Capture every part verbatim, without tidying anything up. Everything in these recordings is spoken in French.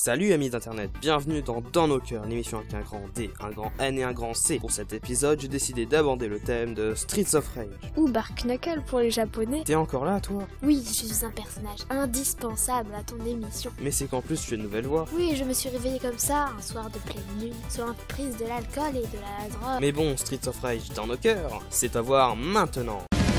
Salut amis d'internet, bienvenue dans Dans nos cœurs, l'émission avec un grand D, un grand N et un grand C. Pour cet épisode, j'ai décidé d'aborder le thème de Streets of Rage. Ou Bark Knuckle pour les japonais. T'es encore là toi? Oui, je suis un personnage indispensable à ton émission. Mais c'est qu'en plus tu es une nouvelle voix. Oui, je me suis réveillée comme ça, un soir de pleine lune, sur une prise de l'alcool et de la drogue. Mais bon, Streets of Rage dans nos cœurs, c'est à voir maintenant.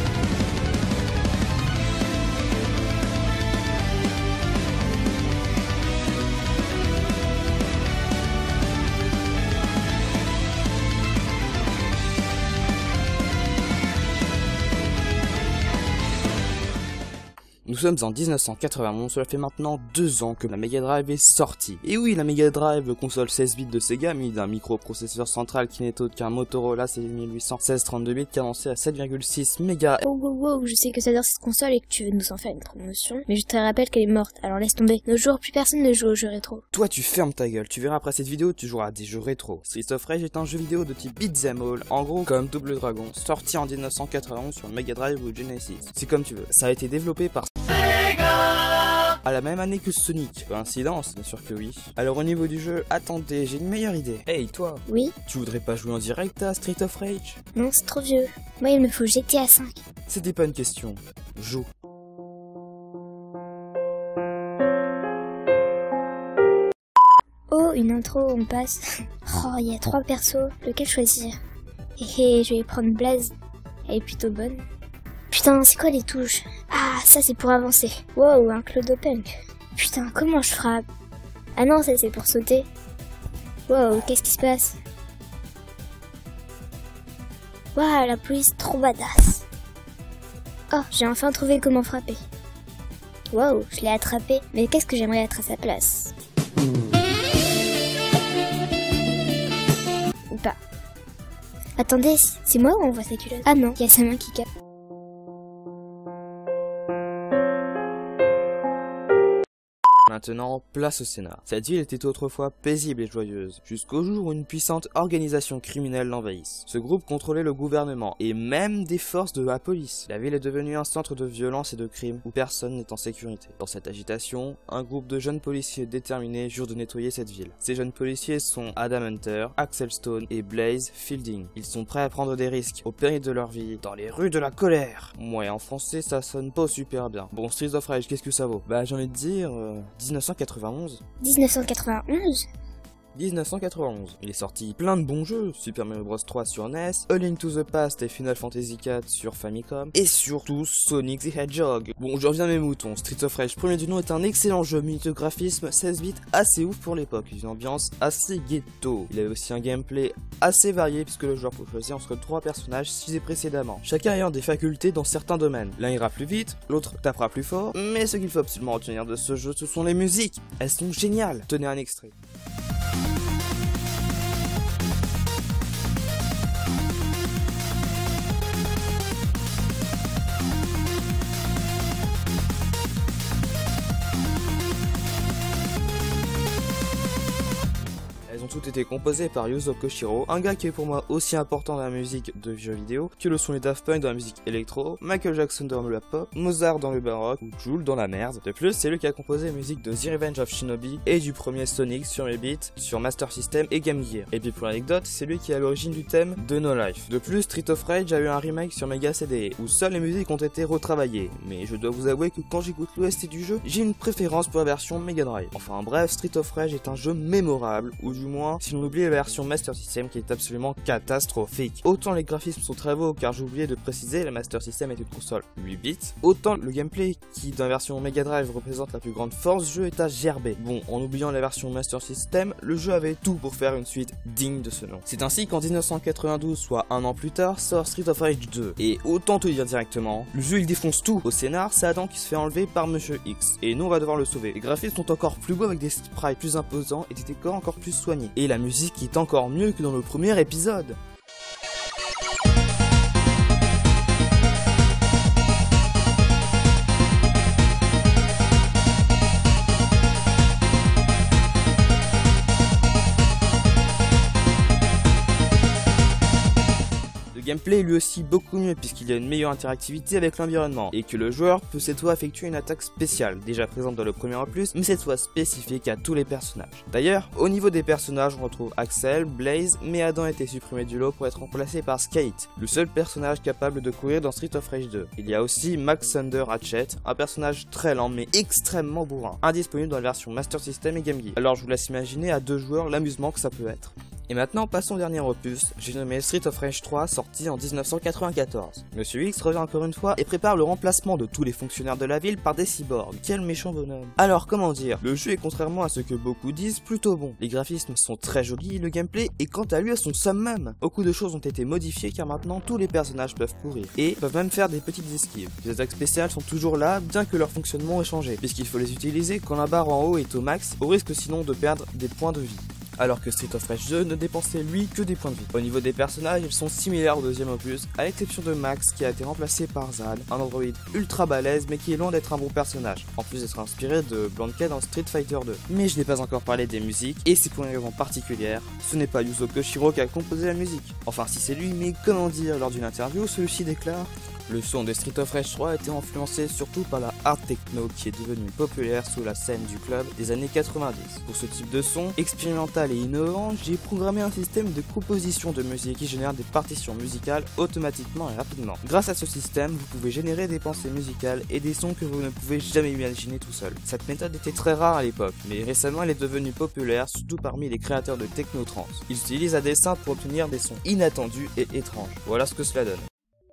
Nous sommes en dix-neuf cent quatre-vingt-onze, cela fait maintenant deux ans que la Mega Drive est sortie. Et oui, la Mega Drive, console seize bits de Sega, mis d'un microprocesseur central qui n'est autre qu'un Motorola seize mille huit cent seize trente-deux bits cadencé à sept virgule six mégahertz. Wow, wow, wow, je sais que t'adores cette console et que tu veux nous en faire une promotion, mais je te rappelle qu'elle est morte, alors laisse tomber. Nos jours, plus personne ne joue aux jeux rétro. Toi, tu fermes ta gueule, tu verras après cette vidéo, tu joueras à des jeux rétro. Streets of Rage est un jeu vidéo de type beat'em all, en gros comme Double Dragon, sorti en dix-neuf cent quatre-vingt-onze sur Mega Drive ou Genesis. C'est comme tu veux. Ça a été développé par à la même année que Sonic. Coïncidence? Bien sûr que oui. Alors au niveau du jeu, attendez, j'ai une meilleure idée. Hey toi, Oui? tu voudrais pas jouer en direct à Street of Rage? Non, c'est trop vieux. Moi, il me faut G T A cinq. C'était pas une question. Joue. Oh, une intro, on passe. Oh, il y a trois persos, lequel choisir? Hé hé, je vais prendre Blaze. Elle est plutôt bonne. Putain, c'est quoi les touches? Ah, ça c'est pour avancer. Wow, un Clodopunk. Putain, comment je frappe? Ah non, ça c'est pour sauter. Wow, qu'est-ce qui se passe? Waouh, la police trop badass. Oh, j'ai enfin trouvé comment frapper. Wow, je l'ai attrapé. Mais qu'est-ce que j'aimerais être à sa place? Ou pas. Attendez, c'est moi ou on voit sa culotte? Ah non, il y a sa main qui capte. Maintenant, place au scénar. Cette ville était autrefois paisible et joyeuse, jusqu'au jour où une puissante organisation criminelle l'envahisse. Ce groupe contrôlait le gouvernement, et même des forces de la police. La ville est devenue un centre de violence et de crime, où personne n'est en sécurité. Dans cette agitation, un groupe de jeunes policiers déterminés jure de nettoyer cette ville. Ces jeunes policiers sont Adam Hunter, Axel Stone et Blaze Fielding. Ils sont prêts à prendre des risques, au péril de leur vie, dans les rues de la colère. Ouais, en français, ça sonne pas super bien. Bon, Streets of Rage, qu'est-ce que ça vaut? Bah, j'ai envie de dire... Euh... dix-neuf cent quatre-vingt-onze. dix-neuf cent quatre-vingt-onze? dix-neuf cent quatre-vingt-onze. Il est sorti plein de bons jeux, Super Mario Bros trois sur N E S, A Link to the Past et Final Fantasy quatre sur Famicom, et surtout Sonic the Hedgehog. Bon, je reviens à mes moutons, Streets of Rage premier du nom est un excellent jeu muni de graphisme seize bits assez ouf pour l'époque, une ambiance assez ghetto. Il avait aussi un gameplay assez varié puisque le joueur peut choisir entre trois personnages cités précédemment, chacun ayant des facultés dans certains domaines. L'un ira plus vite, l'autre tapera plus fort, mais ce qu'il faut absolument retenir de ce jeu, ce sont les musiques. Elles sont géniales. Tenez un extrait. Elles ont toutes été composées par Yuzo Koshiro, un gars qui est pour moi aussi important dans la musique de jeux vidéo que le sont les Daft Punk dans la musique électro, Michael Jackson dans le pop, Mozart dans le baroque ou Jul dans la merde. De plus, c'est lui qui a composé la musique de The Revenge of Shinobi et du premier Sonic sur huit bits, sur Master System et Game Gear. Et puis pour l'anecdote, c'est lui qui est à l'origine du thème de No Life. De plus, Street of Rage a eu un remake sur Mega C D, où seules les musiques ont été retravaillées. Mais je dois vous avouer que quand j'écoute l'O S T du jeu, j'ai une préférence pour la version Mega Drive. Enfin bref, Street of Rage est un jeu mémorable, ou du moins si l'on oublie la version Master System qui est absolument catastrophique. Autant les graphismes sont très beaux car j'ai oublié de préciser, la Master System est une console huit bits, autant le gameplay qui dans la version Mega Drive représente la plus grande force du jeu est à gerber. Bon, en oubliant la version Master System, le jeu avait tout pour faire une suite digne de ce nom. C'est ainsi qu'en dix-neuf cent quatre-vingt-douze, soit un an plus tard, sort Street of Rage deux. Et autant te dire directement, le jeu il défonce tout. Au scénar, c'est Adam qui se fait enlever par Monsieur X, et nous on va devoir le sauver. Les graphismes sont encore plus beaux avec des sprites plus imposants et des décors encore plus soignés. Et la musique est encore mieux que dans le premier épisode. gameplay est lui aussi beaucoup mieux puisqu'il y a une meilleure interactivité avec l'environnement et que le joueur peut cette fois effectuer une attaque spéciale, déjà présente dans le premier opus, mais cette fois spécifique à tous les personnages. D'ailleurs, au niveau des personnages, on retrouve Axel, Blaze, mais Adam a été supprimé du lot pour être remplacé par Skate, le seul personnage capable de courir dans Street of Rage deux. Il y a aussi Max Thunder Hatchet, un personnage très lent mais extrêmement bourrin, indisponible dans la version Master System et Game Gear. Alors je vous laisse imaginer à deux joueurs l'amusement que ça peut être. Et maintenant, passons au dernier opus, j'ai nommé Street of Rage trois, sorti en dix-neuf cent quatre-vingt-quatorze. Monsieur X revient encore une fois et prépare le remplacement de tous les fonctionnaires de la ville par des cyborgs. Quel méchant bonhomme. Alors, comment dire, le jeu est contrairement à ce que beaucoup disent, plutôt bon. Les graphismes sont très jolis, le gameplay est quant à lui à son summum. Beaucoup de choses ont été modifiées car maintenant tous les personnages peuvent courir et peuvent même faire des petites esquives. Les attaques spéciales sont toujours là, bien que leur fonctionnement ait changé, puisqu'il faut les utiliser quand la barre en haut est au max, au risque sinon de perdre des points de vie. Alors que Street of Rage deux ne dépensait lui que des points de vie. Au niveau des personnages, ils sont similaires au deuxième opus, à l'exception de Max qui a été remplacé par Zad, un androïde ultra balèze mais qui est loin d'être un bon personnage, en plus d'être inspiré de Blanka dans Street Fighter deux. Mais je n'ai pas encore parlé des musiques, et c'est pour une raison particulière, ce n'est pas Yuzo Koshiro qui a composé la musique. Enfin si c'est lui, mais comment dire, lors d'une interview, celui-ci déclare: le son de Street of Rage trois a été influencé surtout par la hard techno qui est devenue populaire sous la scène du club des années quatre-vingt-dix. Pour ce type de son, expérimental et innovant, j'ai programmé un système de composition de musique qui génère des partitions musicales automatiquement et rapidement. Grâce à ce système, vous pouvez générer des pensées musicales et des sons que vous ne pouvez jamais imaginer tout seul. Cette méthode était très rare à l'époque, mais récemment elle est devenue populaire, surtout parmi les créateurs de techno-trance. Ils utilisent à dessein pour obtenir des sons inattendus et étranges. Voilà ce que cela donne.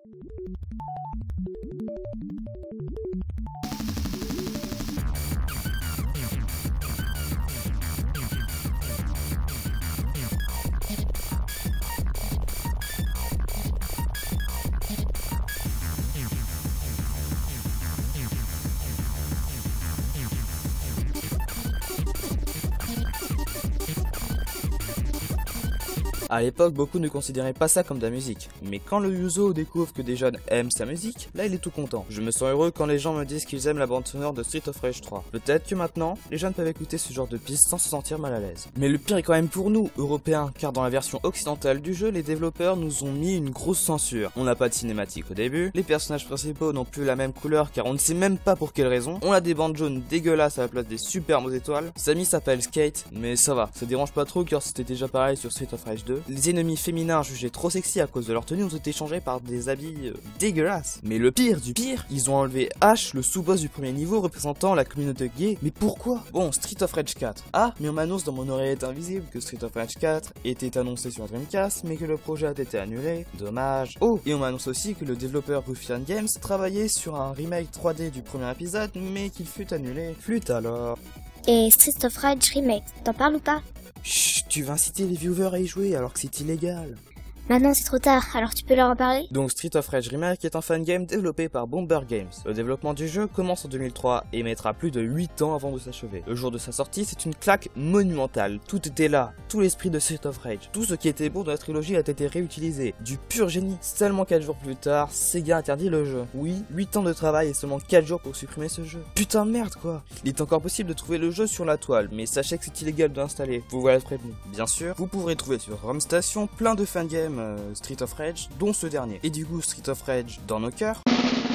À l'époque, beaucoup ne considéraient pas ça comme de la musique. Mais quand le Yuzo découvre que des jeunes aiment sa musique, là il est tout content. Je me sens heureux quand les gens me disent qu'ils aiment la bande sonore de Street of Rage trois. Peut-être que maintenant, les jeunes peuvent écouter ce genre de pistes sans se sentir mal à l'aise. Mais le pire est quand même pour nous, Européens, car dans la version occidentale du jeu, les développeurs nous ont mis une grosse censure. On n'a pas de cinématique au début, les personnages principaux n'ont plus la même couleur car on ne sait même pas pour quelle raison. On a des bandes jaunes dégueulasses à la place des superbes étoiles. Samy s'appelle Skate, mais ça va, ça dérange pas trop car c'était déjà pareil sur Street of Rage deux. Les ennemis féminins jugés trop sexy à cause de leur tenue ont été changés par des habits euh, dégueulasses. Mais le pire du pire, ils ont enlevé H, le sous-boss du premier niveau représentant la communauté gay. Mais pourquoi? Bon, Street of Rage quatre. Ah, mais on m'annonce dans mon oreillette invisible que Street of Rage quatre était annoncé sur Dreamcast, mais que le projet a été annulé. Dommage. Oh, et on m'annonce aussi que le développeur Ruffian Games travaillait sur un remake trois D du premier épisode, mais qu'il fut annulé. Flûte alors. Et Street of Rage Remake, t'en parles ou pas? Chut, tu vas inciter les viewers à y jouer alors que c'est illégal. Maintenant c'est trop tard, alors tu peux leur en parler? Donc Street of Rage Remake est un fangame développé par Bomber Games. Le développement du jeu commence en deux mille trois et mettra plus de huit ans avant de s'achever. Le jour de sa sortie, c'est une claque monumentale. Tout était là, tout l'esprit de Street of Rage. Tout ce qui était bon dans la trilogie a été réutilisé. Du pur génie. Seulement quatre jours plus tard, Sega interdit le jeu. Oui, huit ans de travail et seulement quatre jours pour supprimer ce jeu. Putain de merde quoi. Il est encore possible de trouver le jeu sur la toile, mais sachez que c'est illégal d'installer. Vous voilà prévenu. Bien sûr, vous pourrez trouver sur ROM Station plein de fangames euh, Street of Rage, dont ce dernier. Et du coup, Street of Rage dans nos cœurs.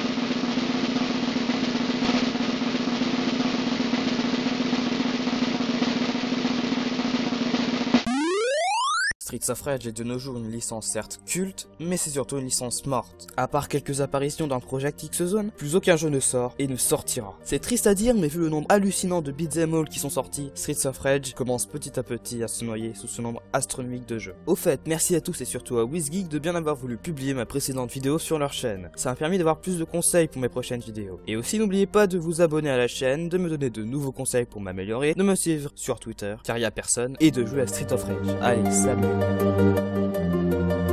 Streets of Rage est de nos jours une licence certes culte, mais c'est surtout une licence morte. À part quelques apparitions dans Project X Zone, plus aucun jeu ne sort et ne sortira. C'est triste à dire, mais vu le nombre hallucinant de beat'em all qui sont sortis, Streets of Rage commence petit à petit à se noyer sous ce nombre astronomique de jeux. Au fait, merci à tous et surtout à WizGeek de bien avoir voulu publier ma précédente vidéo sur leur chaîne. Ça m'a permis d'avoir plus de conseils pour mes prochaines vidéos. Et aussi n'oubliez pas de vous abonner à la chaîne, de me donner de nouveaux conseils pour m'améliorer, de me suivre sur Twitter, car il y a personne, et de jouer à Street of Rage. Allez, salut!